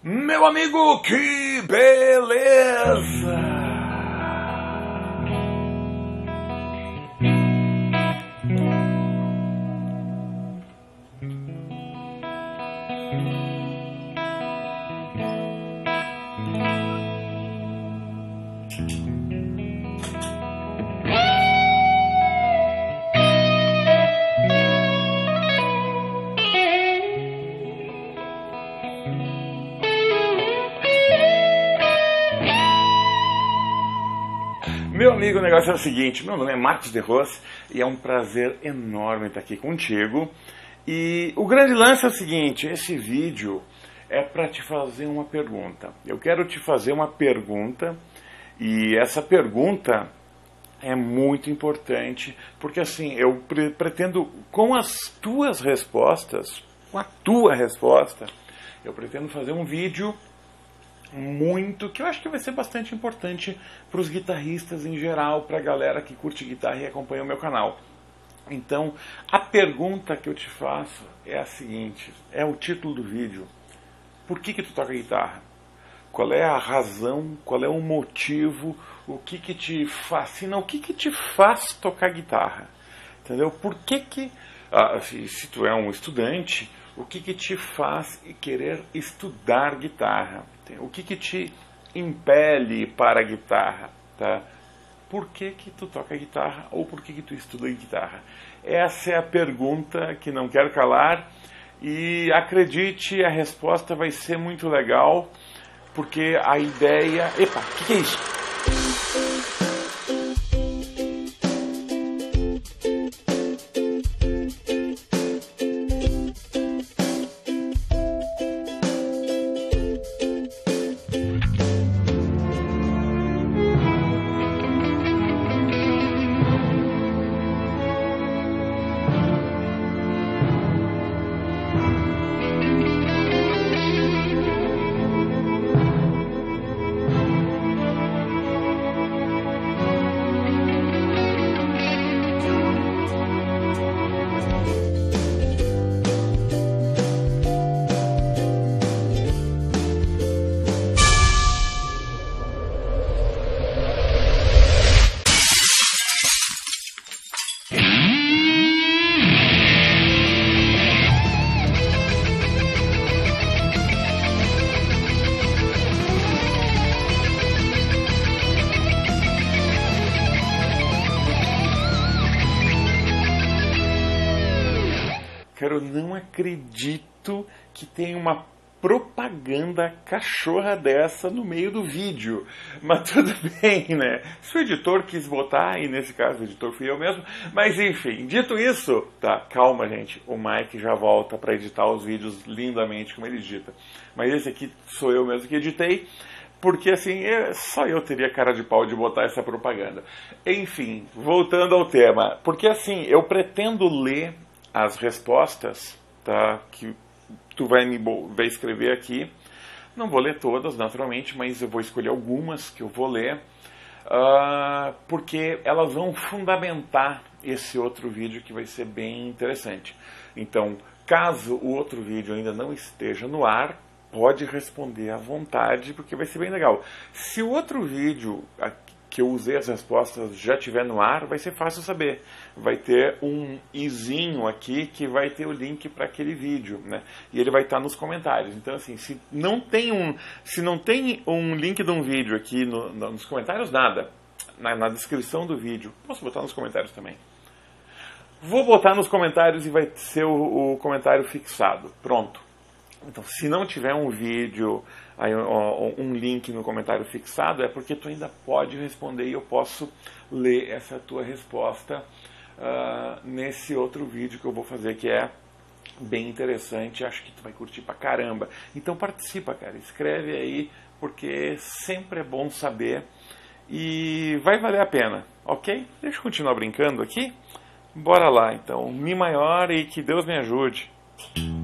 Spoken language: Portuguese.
Meu amigo, que beleza! Meu amigo, o negócio é o seguinte, meu nome é Marcos de Ros e é um prazer enorme estar aqui contigo. E o grande lance é o seguinte, esse vídeo é para te fazer uma pergunta. Eu quero te fazer uma pergunta e essa pergunta é muito importante, porque assim, eu pretendo, com as tuas respostas, com a tua resposta, eu pretendo fazer um vídeo que eu acho que vai ser bastante importante para os guitarristas em geral, para a galera que curte guitarra e acompanha o meu canal. Então, a pergunta que eu te faço é a seguinte, é o título do vídeo. Por que tu toca guitarra? Qual é a razão, qual é o motivo, o que te fascina, o que te faz tocar guitarra? Entendeu? Por que se tu é um estudante, o que te faz querer estudar guitarra? O que te impele para a guitarra? Tá? Por que tu toca guitarra ou por que tu estuda guitarra? Essa é a pergunta que não quero calar e acredite, a resposta vai ser muito legal, porque a ideia... Epa, o que é isso? Eu não acredito que tem uma propaganda cachorra dessa no meio do vídeo. Mas tudo bem, né? Se o editor quis botar, e nesse caso o editor fui eu mesmo, mas enfim, dito isso, tá, calma gente, o Mike já volta para editar os vídeos lindamente como ele edita. Mas esse aqui sou eu mesmo que editei, porque assim, só eu teria cara de pau de botar essa propaganda. Enfim, voltando ao tema, porque assim, eu pretendo ler as respostas, tá, que tu vai escrever aqui. Não vou ler todas, naturalmente, mas eu vou escolher algumas que eu vou ler, porque elas vão fundamentar esse outro vídeo que vai ser bem interessante. Então, caso o outro vídeo ainda não esteja no ar, pode responder à vontade, porque vai ser bem legal. Se o outro vídeo que eu usei as respostas já estiver no ar, vai ser fácil saber. Vai ter um izinho aqui que vai ter o link para aquele vídeo, né? E ele vai estar nos comentários. Então, assim, se não tem um link de um vídeo aqui nos comentários, nada. Na descrição do vídeo. Posso botar nos comentários também. Vou botar nos comentários e vai ser o comentário fixado. Pronto. Então, se não tiver um vídeo, um link no comentário fixado, é porque tu ainda pode responder e eu posso ler essa tua resposta nesse outro vídeo que eu vou fazer, que é bem interessante, acho que tu vai curtir pra caramba. Então participa, cara, escreve aí, porque sempre é bom saber e vai valer a pena, ok? Deixa eu continuar brincando aqui. Bora lá, então, Mi maior e que Deus me ajude.